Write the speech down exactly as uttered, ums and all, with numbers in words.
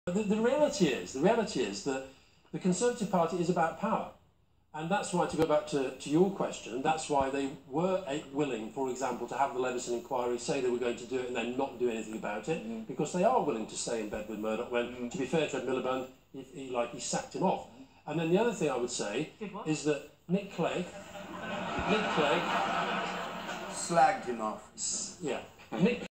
The, the reality is, the reality is that the Conservative Party is about power. And that's why, to go back to, to your question, that's why they were willing, for example, to have the Leveson inquiry, say they were going to do it and then not do anything about it, mm. because they are willing to stay in bed with Murdoch when, mm. to be fair to Ed Milliband, he, he, like, he sacked him off. And then the other thing I would say is that Nick Clegg, Nick Clegg... Slagged him off. Yeah. Nick